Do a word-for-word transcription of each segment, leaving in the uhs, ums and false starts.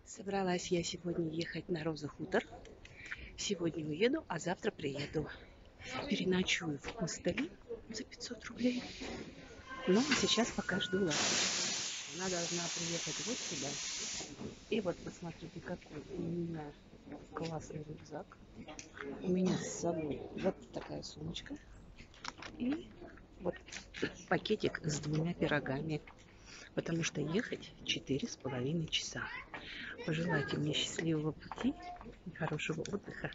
Собралась я сегодня ехать на Роза Хутор. Сегодня уеду, а завтра приеду. Переночую в хостеле за пятьсот рублей. Но сейчас пока жду ласточку. Она должна приехать вот сюда. И вот посмотрите, какой у меня классный рюкзак. У меня с собой вот такая сумочка. И вот пакетик с двумя пирогами. Потому что ехать четыре с половиной часа. Пожелайте мне счастливого пути и хорошего отдыха.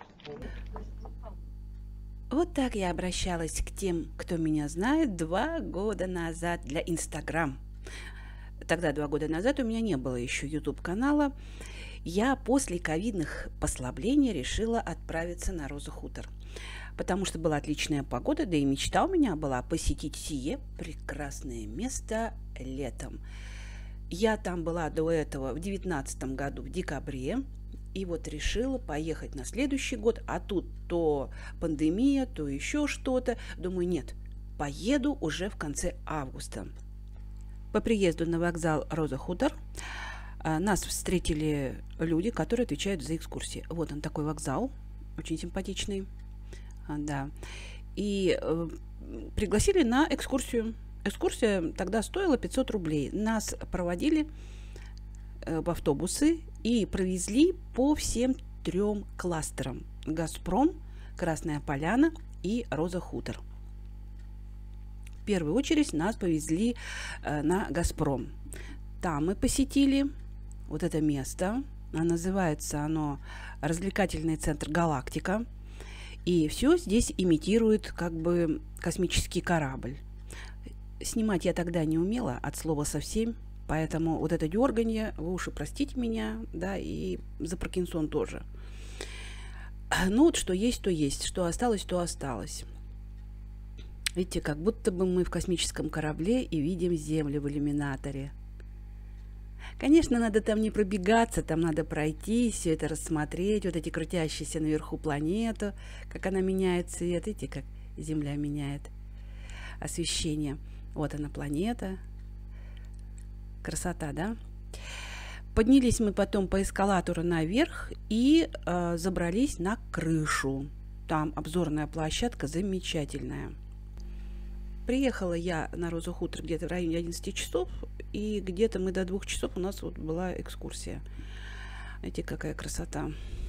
Вот так я обращалась к тем, кто меня знает, два года назад для Инстаграм. Тогда, два года назад, у меня не было еще ютуб-канала. Я после ковидных послаблений решила отправиться на Роза Хутор. Потому что была отличная погода, да и мечта у меня была посетить сие прекрасное место летом. Я там была до этого в девятнадцатом году, в декабре. И вот решила поехать на следующий год, а тут то пандемия, то еще что-то. Думаю, нет, поеду уже в конце августа. По приезду на вокзал Роза Хутор нас встретили люди, которые отвечают за экскурсии. Вот он такой вокзал, очень симпатичный. Да. И э, пригласили на экскурсию. Экскурсия тогда стоила пятьсот рублей. Нас проводили э, в автобусы и провезли по всем трем кластерам. Газпром, Красная Поляна и Роза Хутор. В первую очередь нас повезли э, на Газпром. Там мы посетили вот это место. Называется оно развлекательный центр «Галактика». И все здесь имитирует как бы космический корабль. Снимать я тогда не умела от слова совсем, поэтому вот это дерганье, вы уж и простите меня, да, и за Паркинсон тоже. Ну вот что есть, то есть, что осталось, то осталось. Видите, как будто бы мы в космическом корабле и видим Землю в иллюминаторе. Конечно, надо там не пробегаться, там надо пройти, все это рассмотреть, вот эти крутящиеся наверху планету, как она меняет цвет, видите, как Земля меняет освещение. Вот она планета. Красота, да? Поднялись мы потом по эскалатору наверх и э, забрались на крышу. Там обзорная площадка замечательная. Приехала я на Розу Хутор где-то в районе одиннадцати часов, и где-то мы до двух часов у нас вот была экскурсия. Видите, какая красота.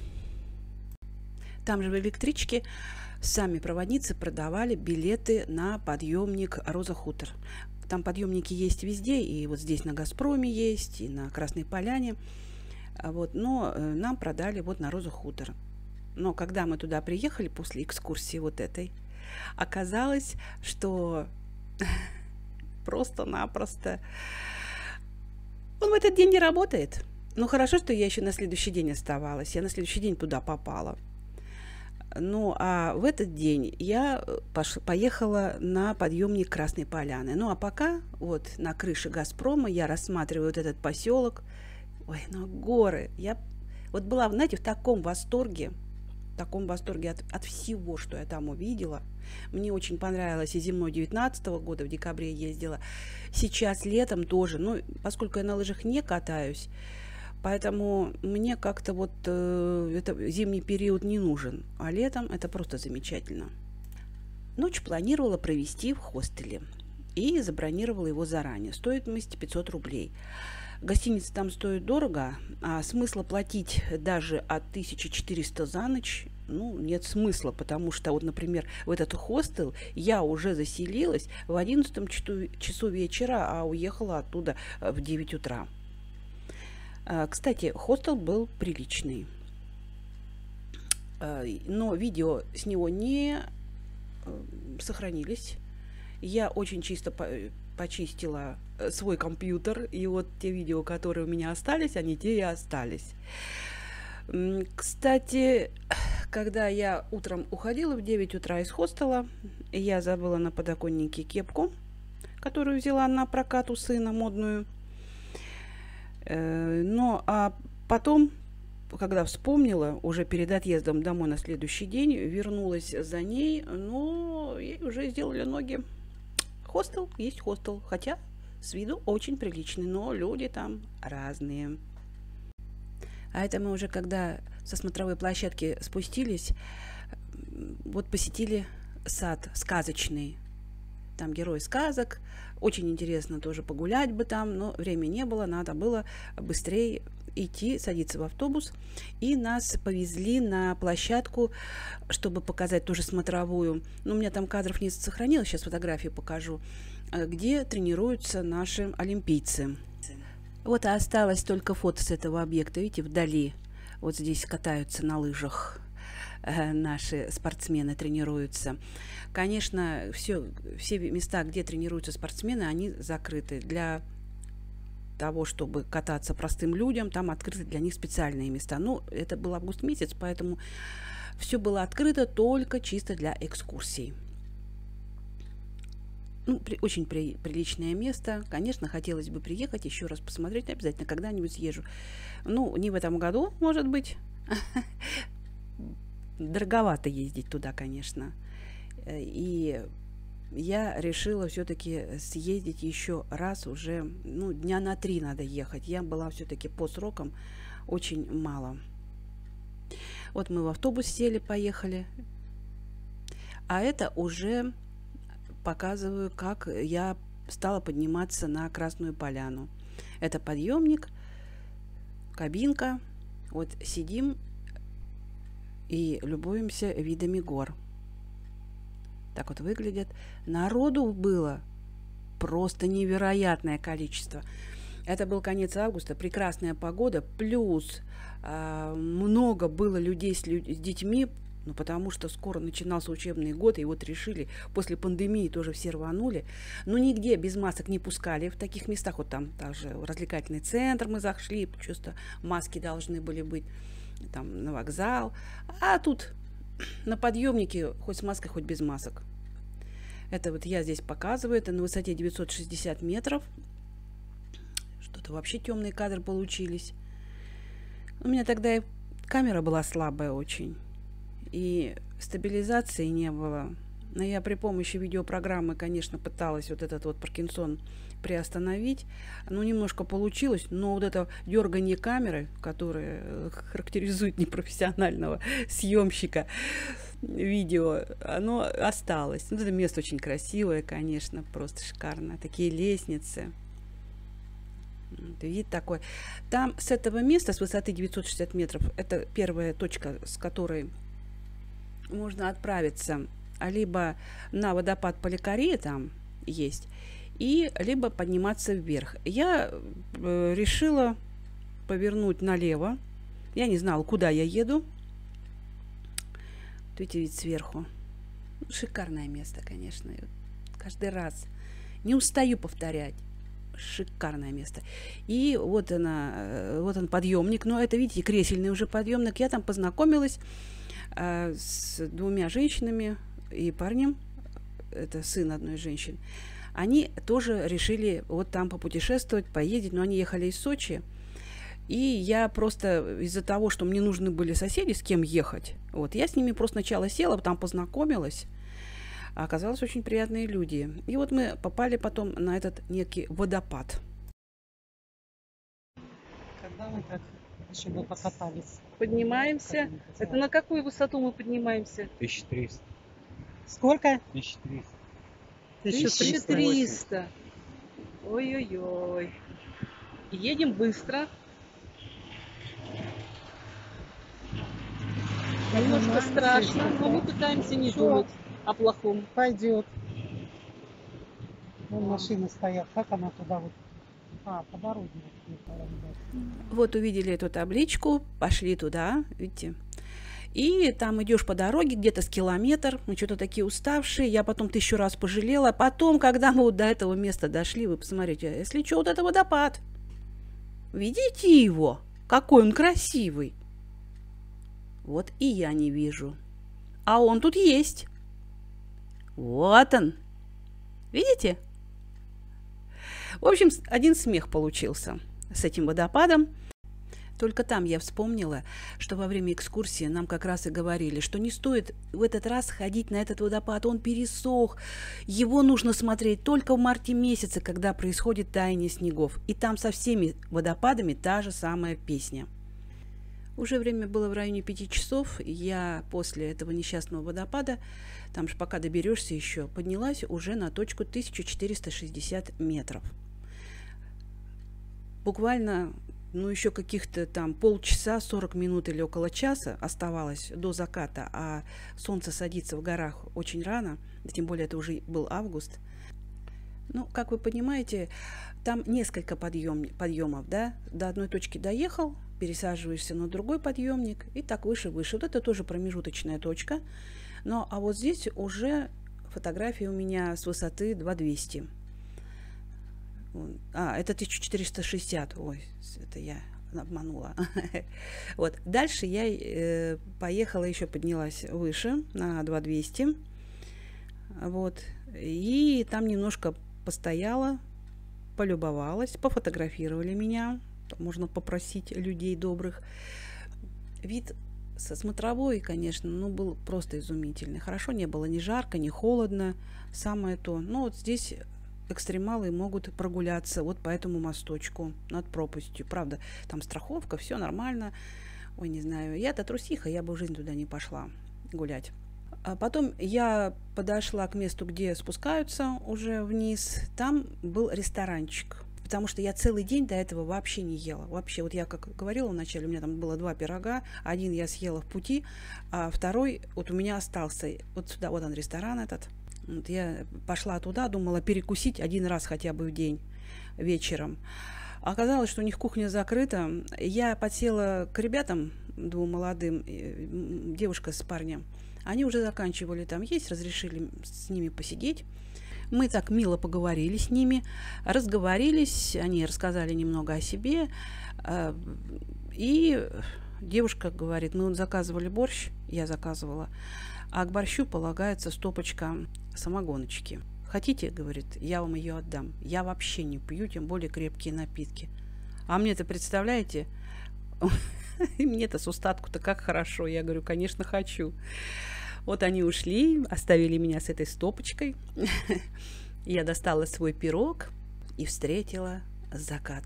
Там же в электричке сами проводницы продавали билеты на подъемник Роза Хутор. Там подъемники есть везде, и вот здесь на Газпроме есть, и на Красной Поляне. Вот, но нам продали вот на Розу Хутор. Но когда мы туда приехали после экскурсии вот этой, оказалось, что просто-напросто он в этот день не работает. Ну, хорошо, что я еще на следующий день оставалась. Я на следующий день туда попала. Ну, а в этот день я пош... поехала на подъемник Красной Поляны. Ну, а пока вот на крыше Газпрома я рассматриваю вот этот поселок. Ой, ну, горы. Я вот была, знаете, в таком восторге, в таком восторге от, от всего, что я там увидела. Мне очень понравилось и зимой девятнадцатого года, в декабре ездила. Сейчас летом тоже, ну, поскольку я на лыжах не катаюсь, поэтому мне как-то вот э, это, зимний период не нужен, а летом это просто замечательно. Ночь планировала провести в хостеле и забронировала его заранее. Стоимость пятьсот рублей. Гостиница там стоит дорого, а смысла платить даже от тысячи четырёхсот за ночь, ну, нет смысла, потому что, вот, например, в этот хостел я уже заселилась в одиннадцатом часу вечера, а уехала оттуда в девять утра. Кстати, хостел был приличный, но видео с него не сохранились. Я очень чисто почистила свой компьютер, и вот те видео, которые у меня остались, они те и остались. Кстати, когда я утром уходила в девять утра из хостела, я забыла на подоконнике кепку, которую взяла на прокат у сына, модную. Ну, а потом, когда вспомнила, уже перед отъездом домой на следующий день, вернулась за ней, но ей уже сделали ноги. Хостел есть хостел, хотя с виду очень приличный, но люди там разные. А это мы уже, когда со смотровой площадки спустились, вот посетили сад сказочный. Там герой сказок. Очень интересно тоже погулять бы там, но времени не было, надо было быстрее идти, садиться в автобус. И нас повезли на площадку, чтобы показать тоже смотровую. Ну, у меня там кадров не сохранилось, сейчас фотографии покажу, где тренируются наши олимпийцы. Вот и осталось только фото с этого объекта. Видите, вдали. Вот здесь катаются на лыжах. Наши спортсмены тренируются. Конечно, все, все места, где тренируются спортсмены, они закрыты. Для того, чтобы кататься простым людям, там открыты для них специальные места. Ну, это был август месяц, поэтому все было открыто только чисто для экскурсий. Ну, при, очень при, приличное место. Конечно, хотелось бы приехать, еще раз посмотреть. Обязательно когда-нибудь съезжу. Ну, не в этом году, может быть. Дороговато ездить туда, конечно. И я решила все-таки съездить еще раз уже, ну, дня на три надо ехать. Я была все-таки по срокам очень мало. Вот мы в автобус сели, поехали. А это уже показываю, как я стала подниматься на Красную Поляну. Это подъемник, кабинка. Вот сидим и любуемся видами гор. Так вот выглядят. Народу было просто невероятное количество. Это был конец августа, прекрасная погода, плюс э, много было людей с, лю с детьми, ну, потому что скоро начинался учебный год, и вот решили, после пандемии тоже все рванули. Но нигде без масок не пускали в таких местах. Вот там также в развлекательный центр мы зашли, чувство маски должны были быть. Там на вокзал, а тут на подъемнике хоть с маской, хоть без масок. Это вот я здесь показываю, это на высоте девятьсот шестьдесят метров. Что-то вообще темные кадры получились. У меня тогда и камера была слабая очень, и стабилизации не было. Но я при помощи видеопрограммы, конечно, пыталась вот этот вот Паркинсон приостановить. Ну, немножко получилось, но вот это дергание камеры, которое характеризует непрофессионального съемщика видео, оно осталось. Вот это место очень красивое, конечно, просто шикарно. Такие лестницы. Вид такой. Там с этого места, с высоты девятьсот шестьдесят метров, это первая точка, с которой можно отправиться либо на водопад Поликария, там есть, и либо подниматься вверх. Я э, решила повернуть налево. Я не знала, куда я еду. Видите, вид сверху. Шикарное место, конечно. Каждый раз не устаю повторять. Шикарное место. И вот она, вот он подъемник. Но это, видите, кресельный уже подъемник. Я там познакомилась э, с двумя женщинами и парнем. Это сын одной женщины. Они тоже решили вот там попутешествовать, поездить, но они ехали из Сочи. И я просто из-за того, что мне нужны были соседи, с кем ехать, вот, я с ними просто сначала села, там познакомилась. А оказалось, очень приятные люди. И вот мы попали потом на этот некий водопад. Когда мы так еще бы покатались? Поднимаемся. Это на какую высоту мы поднимаемся? тысяча триста. Сколько? тысяча триста. тысяча триста. Ой-ой-ой. Едем быстро. Немножко страшно, но мы пытаемся не думать о плохом. Пойдет. Вон машины стоят. Как она туда вот? А, по дороге. Вот увидели эту табличку, пошли туда, видите. И там идешь по дороге где-то с километр, мы что-то такие уставшие, я потом тысячу раз пожалела. Потом, когда мы вот до этого места дошли, вы посмотрите, если что, вот это водопад. Видите его? Какой он красивый. Вот и я не вижу. А он тут есть. Вот он. Видите? В общем, один смех получился с этим водопадом. Только там я вспомнила, что во время экскурсии нам как раз и говорили, что не стоит в этот раз ходить на этот водопад. Он пересох. Его нужно смотреть только в марте месяце, когда происходит таяние снегов. И там со всеми водопадами та же самая песня. Уже время было в районе пяти часов. Я после этого несчастного водопада, там же пока доберешься еще, поднялась уже на точку тысяча четыреста шестьдесят метров. Буквально, ну, еще каких-то там полчаса, сорок минут или около часа оставалось до заката, а солнце садится в горах очень рано, тем более это уже был август. Ну, как вы понимаете, там несколько подъем, подъемов, да, до одной точки доехал, пересаживаешься на другой подъемник и так выше-выше. Вот это тоже промежуточная точка. Но а вот здесь уже фотографии у меня с высоты две тысячи двести. А, это тысяча четыреста шестьдесят. Ой, это я обманула. Вот. Дальше я э, поехала, еще поднялась выше на две тысячи двести. Вот. И там немножко постояла, полюбовалась, пофотографировали меня. Можно попросить людей добрых. Вид со смотровой, конечно, ну, был просто изумительный. Хорошо, не было ни жарко, ни холодно. Самое то. Но вот здесь экстремалы могут прогуляться вот по этому мосточку над пропастью. Правда, там страховка, все нормально. Ой, не знаю, я-то трусиха, я бы в жизнь туда не пошла гулять. А потом я подошла к месту, где спускаются уже вниз. Там был ресторанчик. Потому что я целый день до этого вообще не ела. Вообще, вот я как говорила вначале, у меня там было два пирога. Один я съела в пути, а второй вот у меня остался. Вот сюда, вот он ресторан этот. Вот я пошла туда, думала перекусить один раз хотя бы в день вечером. Оказалось, что у них кухня закрыта. Я подсела к ребятам, двум молодым, девушка с парнем. Они уже заканчивали там есть, разрешили с ними посидеть. Мы так мило поговорили с ними, разговорились, они рассказали немного о себе. И девушка говорит, мы вот заказывали борщ, я заказывала, а к борщу полагается стопочка самогоночки. Хотите, говорит, я вам ее отдам. Я вообще не пью, тем более крепкие напитки. А мне-то, представляете, мне-то с устатку-то как хорошо. Я говорю, конечно, хочу. Вот они ушли, оставили меня с этой стопочкой. Я достала свой пирог и встретила закат.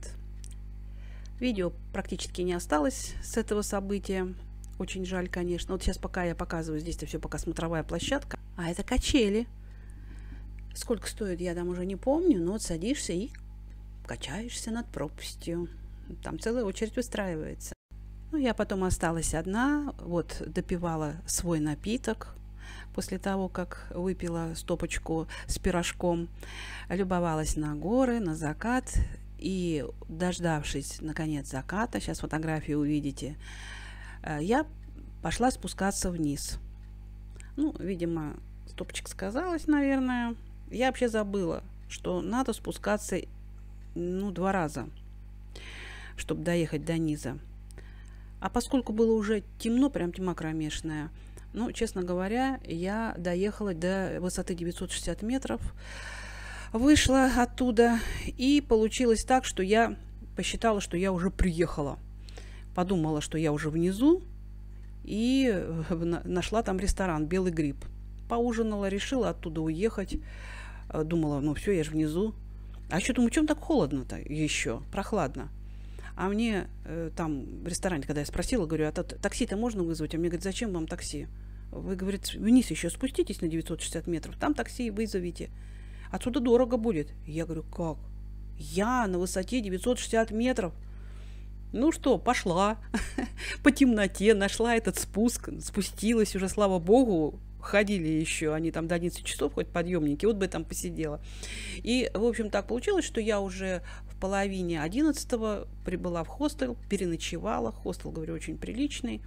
Видео практически не осталось с этого события. Очень жаль, конечно. Вот сейчас пока я показываю, здесь-то все пока смотровая площадка. А это качели. Сколько стоит, я там уже не помню, но вот садишься и качаешься над пропастью. Там целая очередь выстраивается. Ну, я потом осталась одна, вот допивала свой напиток после того, как выпила стопочку с пирожком, любовалась на горы, на закат, и, дождавшись, наконец, заката, сейчас фотографии увидите, я пошла спускаться вниз. Ну, видимо, стопочка сказалась, наверное. Я вообще забыла, что надо спускаться, ну, два раза, чтобы доехать до низа. А поскольку было уже темно, прям тьма кромешная, ну, честно говоря, я доехала до высоты девятьсот шестьдесят метров, вышла оттуда, и получилось так, что я посчитала, что я уже приехала. Подумала, что я уже внизу, и нашла там ресторан «Белый гриб». Поужинала, решила оттуда уехать. Думала, ну все, я же внизу. А еще думаю, чем так холодно-то еще, прохладно. А мне э, там в ресторане, когда я спросила, говорю, а такси-то можно вызвать? А мне говорят, зачем вам такси? Вы, говорит, вниз еще спуститесь на девятьсот шестьдесят метров, там такси вызовите. Отсюда дорого будет. Я говорю, как? Я на высоте девятьсот шестьдесят метров? Ну что, пошла по темноте, нашла этот спуск, спустилась уже, слава богу, ходили еще, они там до одиннадцати часов, хоть подъемники, вот бы я там посидела. И, в общем, так получилось, что я уже в половине одиннадцатого прибыла в хостел, переночевала. Хостел, говорю, очень приличный.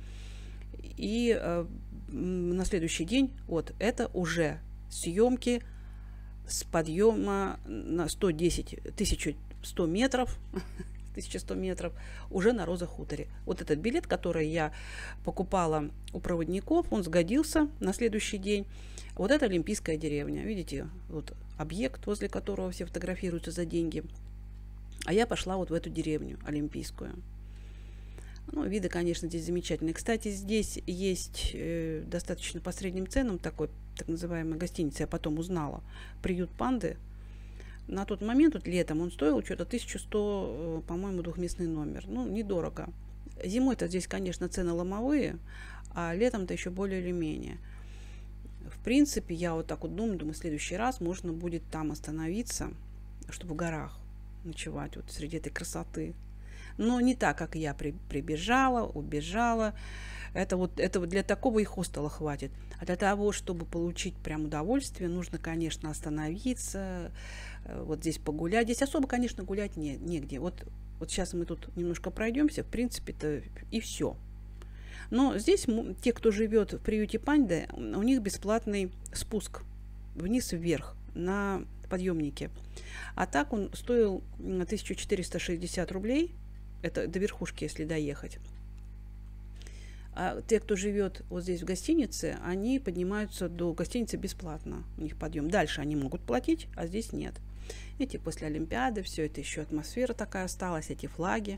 И э, на следующий день, вот, это уже съемки с подъема на сто десять, тысячу сто метров, тысяча сто метров, уже на Роза хуторе. Вот этот билет, который я покупала у проводников, он сгодился на следующий день. Вот это Олимпийская деревня. Видите, вот объект, возле которого все фотографируются за деньги. А я пошла вот в эту деревню Олимпийскую. Ну, виды, конечно, здесь замечательные. Кстати, здесь есть э, достаточно по средним ценам такой, так называемой гостиницы, я потом узнала, приют панды. На тот момент, вот летом, он стоил что-то тысяча сто, по-моему, двухместный номер. Ну, недорого. Зимой-то здесь, конечно, цены ломовые, а летом-то еще более или менее. В принципе, я вот так вот думаю, думаю, в следующий раз можно будет там остановиться, чтобы в горах ночевать, вот среди этой красоты. Но не так, как я при, прибежала, убежала. Это вот, это вот для такого и хостела хватит. А для того, чтобы получить прям удовольствие, нужно, конечно, остановиться, вот здесь погулять. Здесь особо, конечно, гулять не, негде. Вот, вот сейчас мы тут немножко пройдемся, в принципе-то и все. Но здесь те, кто живет в приюте Панда, у них бесплатный спуск вниз и вверх на подъемнике. А так он стоил тысячу четыреста шестьдесят рублей. Это до верхушки, если доехать. А те, кто живет вот здесь в гостинице, они поднимаются до гостиницы бесплатно. У них подъем. Дальше они могут платить, а здесь нет. Эти после Олимпиады, все это еще атмосфера такая осталась, эти флаги,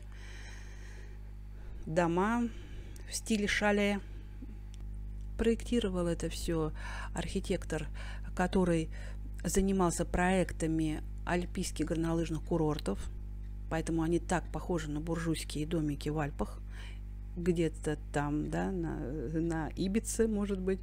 дома в стиле шале. Проектировал это все архитектор, который занимался проектами альпийских горнолыжных курортов. Поэтому они так похожи на буржуйские домики в Альпах. Где-то там, да, на, на Ибице, может быть.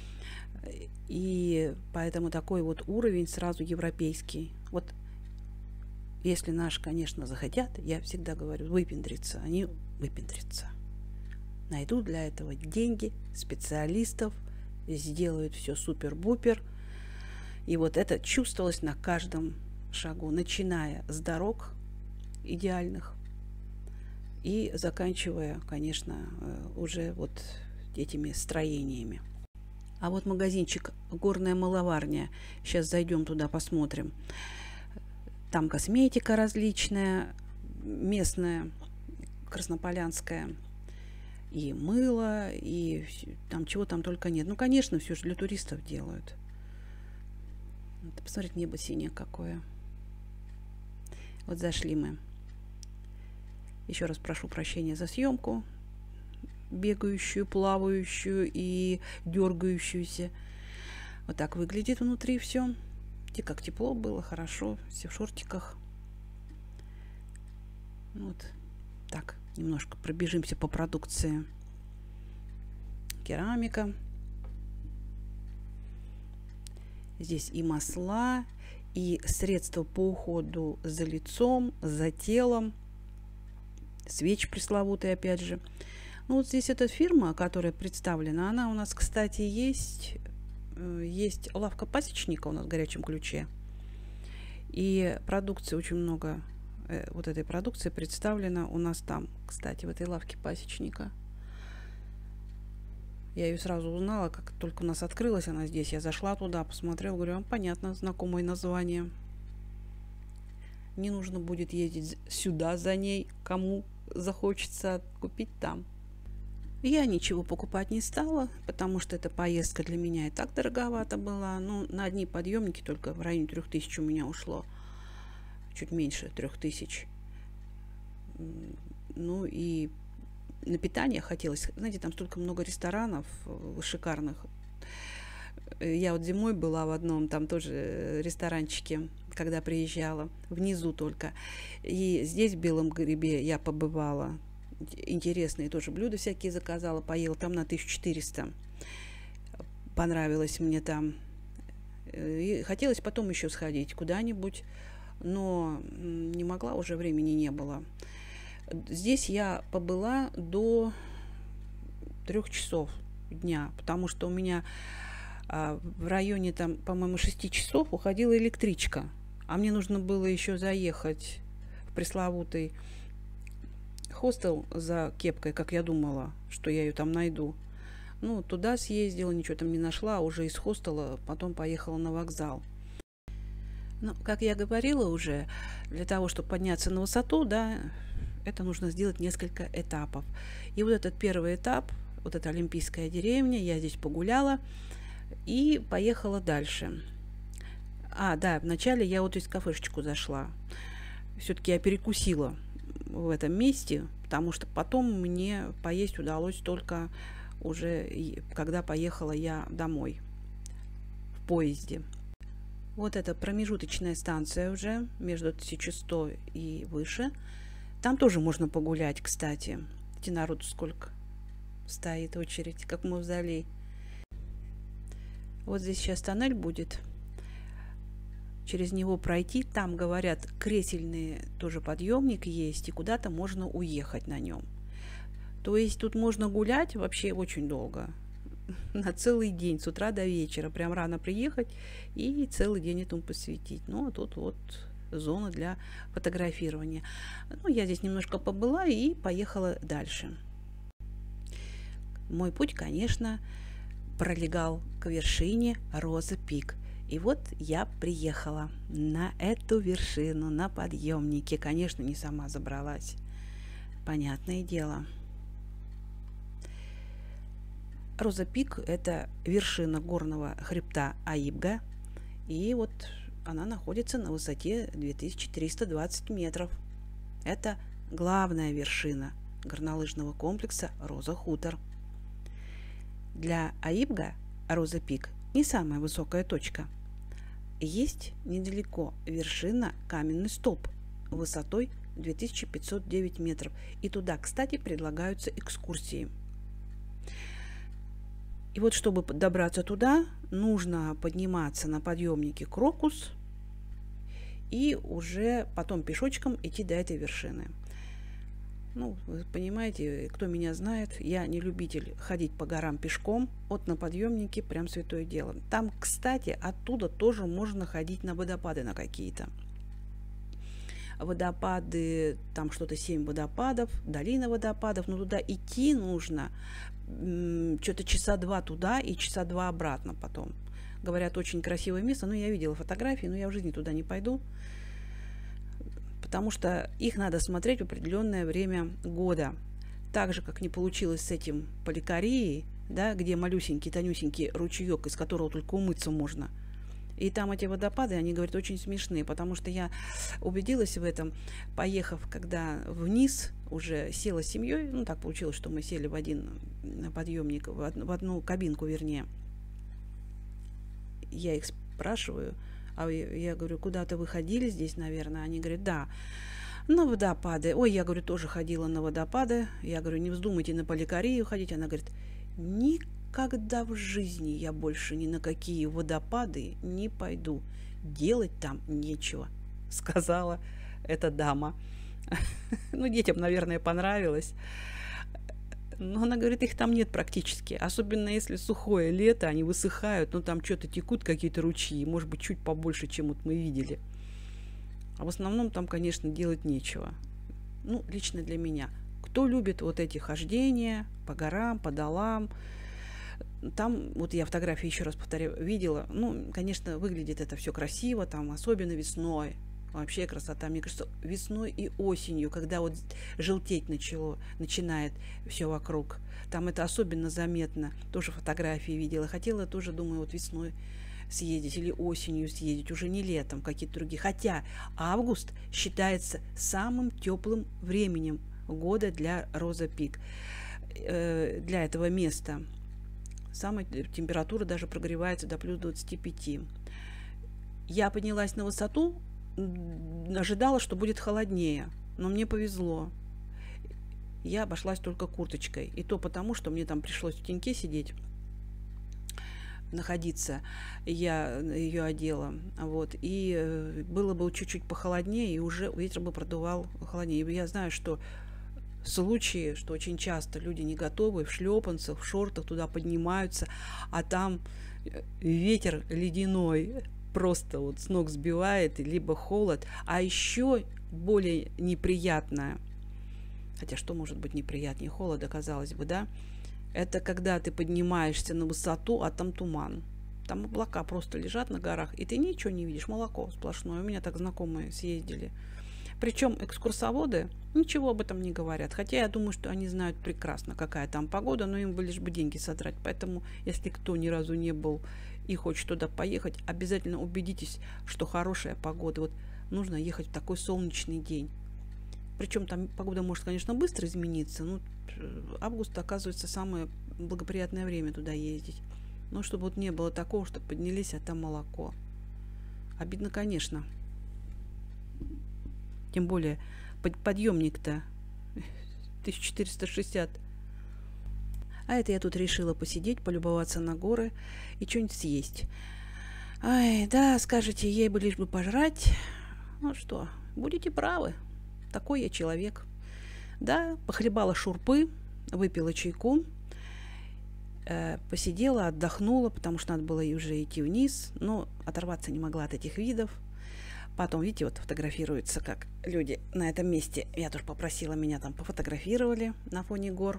И поэтому такой вот уровень сразу европейский. Вот если наши, конечно, захотят, я всегда говорю, выпендриться, они выпендрятся. Найдут для этого деньги, специалистов, сделают все супер-бупер. И вот это чувствовалось на каждом шагу, начиная с дорог идеальных и заканчивая, конечно, уже вот этими строениями. А вот магазинчик «Горная маловарня». Сейчас зайдем туда, посмотрим. Там косметика различная, местная, краснополянская. И мыло, и там чего там только нет. Ну, конечно, все же для туристов делают. Посмотрите, небо синее какое. Вот зашли мы. Еще раз прошу прощения за съемку. Бегающую, плавающую и дергающуюся. Вот так выглядит внутри все. И как тепло было, хорошо. Все в шортиках. Вот так. Немножко пробежимся по продукции. Керамика. Здесь и масла, и средства по уходу за лицом, за телом. Свечи пресловутые, опять же. Ну, вот здесь эта фирма, которая представлена, она у нас, кстати, есть. Есть лавка пасечника у нас в Горячем Ключе. И продукции очень много. Вот этой продукции представлена у нас там, кстати, в этой лавке пасечника. Я ее сразу узнала, как только у нас открылась она здесь. Я зашла туда, посмотрела, говорю, понятно, знакомое название. Не нужно будет ездить сюда за ней, кому захочется купить там. Я ничего покупать не стала, потому что эта поездка для меня и так дороговата была. Ну, на одни подъемники только в районе трех тысяч у меня ушло. Чуть меньше трех тысяч. Ну и на питание хотелось. Знаете, там столько много ресторанов шикарных. Я вот зимой была в одном, там тоже ресторанчике, когда приезжала, внизу только. И здесь, в Белом Грибе, я побывала. Интересные тоже блюда всякие заказала, поела там на тысячу четыреста. Понравилось мне там. И хотелось потом еще сходить куда-нибудь, но не могла, уже времени не было. Здесь я побыла до трех часов дня, потому что у меня а, в районе, там, по-моему, шести часов уходила электричка, а мне нужно было еще заехать в пресловутый хостел за кепкой, как я думала, что я ее там найду. Ну, туда съездила, ничего там не нашла, а уже из хостела потом поехала на вокзал. Ну, как я говорила уже, для того, чтобы подняться на высоту, да, это нужно сделать несколько этапов. И вот этот первый этап, вот эта Олимпийская деревня, я здесь погуляла и поехала дальше. А, да, вначале я вот здесь в кафешечку зашла. Все-таки я перекусила в этом месте, потому что потом мне поесть удалось только уже, когда поехала я домой в поезде. Вот это промежуточная станция уже между тысяча сто и выше. Там тоже можно погулять, кстати. Видите, народу сколько стоит очередь, как мавзолей. Вот здесь сейчас тоннель будет. Через него пройти. Там, говорят, кресельный тоже подъемник есть, и куда-то можно уехать на нем. То есть тут можно гулять вообще очень долго. На целый день, с утра до вечера. Прям рано приехать и целый день этому посвятить. Ну, а тут вот зона для фотографирования. Ну, я здесь немножко побыла и поехала дальше. Мой путь, конечно, пролегал к вершине Роза Пик. И вот я приехала на эту вершину, на подъемнике. Конечно, не сама забралась. Понятное дело. Роза Пик – это вершина горного хребта Аибга. И вот она находится на высоте две тысячи триста двадцать метров. Это главная вершина горнолыжного комплекса Роза Хутор. Для Аибга Роза Пик не самая высокая точка. Есть недалеко вершина Каменный столб высотой две тысячи пятьсот девять метров. И туда, кстати, предлагаются экскурсии. И вот, чтобы добраться туда, нужно подниматься на подъемнике Крокус и уже потом пешочком идти до этой вершины. Ну, вы понимаете, кто меня знает, я не любитель ходить по горам пешком. Вот на подъемнике прям святое дело. Там, кстати, оттуда тоже можно ходить на водопады на какие-то. Водопады, там что-то семь водопадов, долина водопадов, но туда идти нужно что-то часа два туда и часа два обратно потом. Говорят, очень красивое место, но я видела фотографии, но я в жизни туда не пойду, потому что их надо смотреть в определенное время года. Так же, как не получилось с этим Поликарией, да, где малюсенький, тонюсенький ручеек, из которого только умыться можно. И там эти водопады, они, говорят, очень смешные, потому что я убедилась в этом, поехав, когда вниз, уже села с семьей, ну, так получилось, что мы сели в один подъемник, в одну, в одну кабинку, вернее. Я их спрашиваю, а я говорю, куда-то вы ходили здесь, наверное? Они говорят, да, на водопады. Ой, я говорю, тоже ходила на водопады. Я говорю, не вздумайте на Поликарию ходить. Она говорит, никогда в жизни я больше ни на какие водопады не пойду. Делать там нечего, сказала эта дама. Ну, детям, наверное, понравилось. Но она говорит, их там нет практически. Особенно если сухое лето, они высыхают. Ну, там что-то текут какие-то ручьи. Может быть, чуть побольше, чем вот мы видели. А в основном там, конечно, делать нечего. Ну, лично для меня. Кто любит вот эти хождения по горам, по долам. Там, вот я фотографии, еще раз повторяю, видела. Ну, конечно, выглядит это все красиво. Там, особенно весной. Вообще красота, мне кажется, весной и осенью, когда вот желтеть начало, начинает все вокруг. Там это особенно заметно. Тоже фотографии видела. Хотела тоже, думаю, вот весной съездить или осенью съездить, уже не летом, какие-то другие. Хотя август считается самым теплым временем года для Роза Пик, э, для этого места. Самая температура даже прогревается до плюс двадцати пяти. Я поднялась на высоту, ожидала, что будет холоднее, но мне повезло. Я обошлась только курточкой. И то потому, что мне там пришлось в теньке сидеть, находиться. Я ее одела. Вот. И было бы чуть-чуть похолоднее, и уже ветер бы продувал холоднее. И я знаю, что случаи, что очень часто люди не готовы, в шлепанцах, в шортах туда поднимаются, а там ветер ледяной просто вот с ног сбивает, либо холод. А еще более неприятное, хотя что может быть неприятнее холода, казалось бы, да, это когда ты поднимаешься на высоту, а там туман. Там облака просто лежат на горах, и ты ничего не видишь, молоко сплошное. У меня так знакомые съездили. Причем экскурсоводы ничего об этом не говорят. Хотя я думаю, что они знают прекрасно, какая там погода, но им бы лишь бы деньги содрать. Поэтому, если кто ни разу не был и хочет туда поехать, обязательно убедитесь, что хорошая погода. Вот нужно ехать в такой солнечный день. Причем там погода может, конечно, быстро измениться. Но август, оказывается, самое благоприятное время туда ездить. Но чтобы вот не было такого, что поднялись, а там молоко. Обидно, конечно. Тем более подъемник-то тысяча четыреста шестьдесят. А это я тут решила посидеть, полюбоваться на горы и что-нибудь съесть. Ай, да, скажете, ей бы лишь бы пожрать. Ну что, будете правы. Такой я человек. Да, похлебала шурпы, выпила чайку, э, посидела, отдохнула, потому что надо было и уже идти вниз, но оторваться не могла от этих видов. Потом, видите, вот фотографируются, как люди на этом месте. Я тоже попросила, меня там пофотографировали на фоне гор.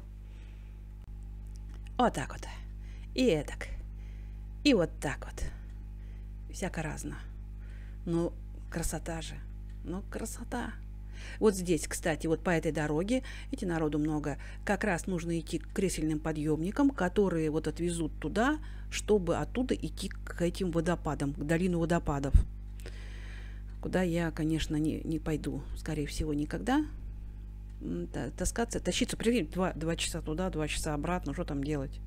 Вот так вот. И этак. И вот так вот. Всяко разно. Ну, красота же. Ну, красота. Вот здесь, кстати, вот по этой дороге, видите, народу много, как раз нужно идти к кресельным подъемникам, которые вот отвезут туда, чтобы оттуда идти к этим водопадам, к долину водопадов. Куда я, конечно, не, не пойду, скорее всего, никогда. Таскаться, тащиться, привет, два, два часа туда, два часа обратно, что там делать?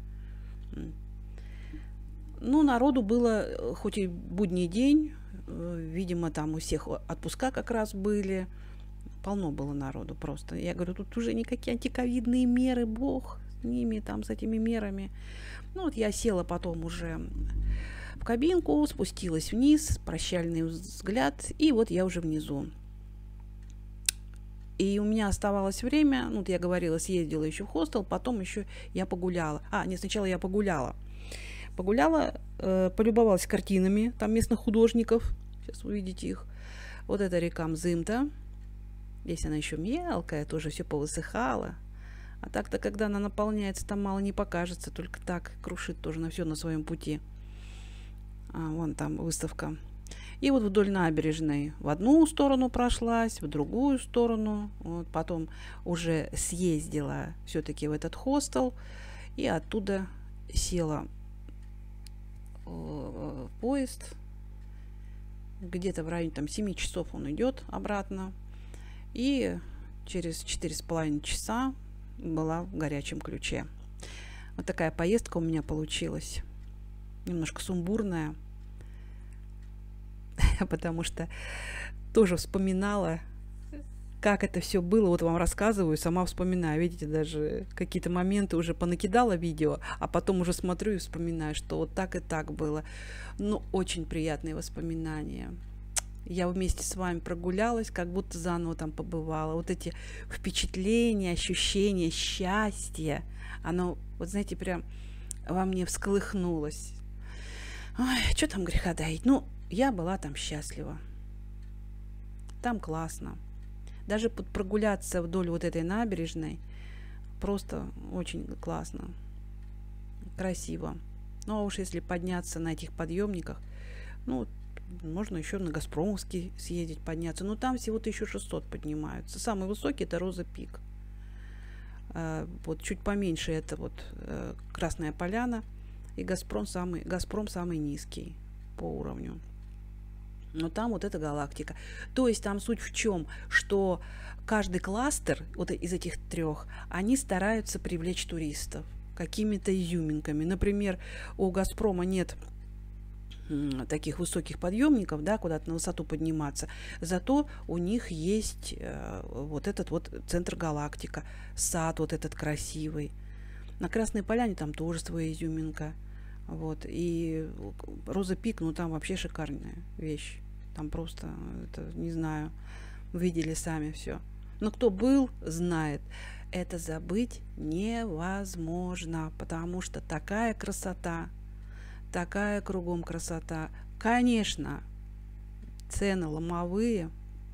Ну, народу было, хоть и будний день, видимо, там у всех отпуска как раз были, полно было народу просто. Я говорю, тут уже никакие антиковидные меры, бог с ними, там, с этими мерами. Ну, вот я села потом уже в кабинку, спустилась вниз, прощальный взгляд, и вот я уже внизу. И у меня оставалось время, ну, вот я говорила, съездила еще в хостел, потом еще я погуляла. А, нет, сначала я погуляла. Погуляла, э, полюбовалась картинами там местных художников. Сейчас увидите их. Вот это река Мзымта. Здесь она еще мелкая, тоже все повысыхало. А так-то, когда она наполняется, там мало не покажется, только так крушит тоже на все на своем пути. А, вон там выставка. И вот вдоль набережной в одну сторону прошлась, в другую сторону. Вот потом уже съездила все-таки в этот хостел. И оттуда села в поезд. Где-то в районе там семи часов он идет обратно. И через четыре с половиной часа была в горячем ключе. Вот такая поездка у меня получилась. Немножко сумбурная. Потому что тоже вспоминала, как это все было. Вот вам рассказываю, сама вспоминаю. Видите, даже какие-то моменты уже понакидала видео, а потом уже смотрю и вспоминаю, что вот так и так было. Ну, очень приятные воспоминания. Я вместе с вами прогулялась, как будто заново там побывала. Вот эти впечатления, ощущения, счастья, оно, вот знаете, прям во мне всколыхнулось. Ой, что там греха таить? Ну, я была там счастлива. Там классно. Даже под прогуляться вдоль вот этой набережной просто очень классно. Красиво. Ну, а уж если подняться на этих подъемниках, ну, можно еще на Газпромовский съездить, подняться. Но там всего тысяча шестьсот поднимаются. Самый высокий — это Роза Пик. Вот чуть поменьше — это вот Красная Поляна. И Газпром самый, Газпром самый низкий по уровню. Но там вот эта галактика. То есть там суть в чем? Что каждый кластер вот из этих трех, они стараются привлечь туристов какими-то изюминками. Например, у Газпрома нет таких высоких подъемников, да, куда-то на высоту подниматься. Зато у них есть э, вот этот вот центр галактика, сад вот этот красивый. На Красной Поляне там тоже своя изюминка. Вот. И Роза Пик, ну там вообще шикарная вещь. Там просто, это, не знаю, видели сами все. Но кто был, знает. Это забыть невозможно, потому что такая красота, такая кругом красота. Конечно, цены ломовые.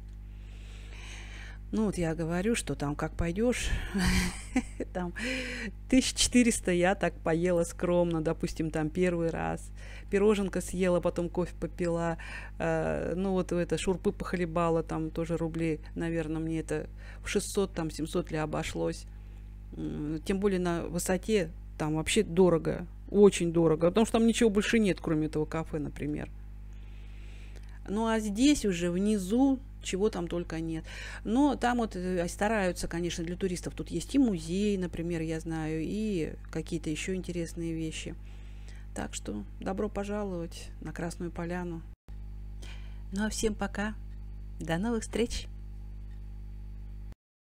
Ну, вот я говорю, что там как пойдешь, там тысяча четыреста я так поела скромно, допустим, там первый раз. Пироженка съела, потом кофе попила, э, ну, вот это шурпы похлебала, там тоже рублей, наверное, мне это в шестьсот, там, семьсот ли обошлось. Тем более на высоте там вообще дорого, очень дорого, потому что там ничего больше нет, кроме этого кафе, например. Ну, а здесь уже внизу чего там только нет. Но там вот стараются, конечно, для туристов. Тут есть и музей, например, я знаю, и какие-то еще интересные вещи. Так что добро пожаловать на Красную Поляну. Ну, а всем пока. До новых встреч!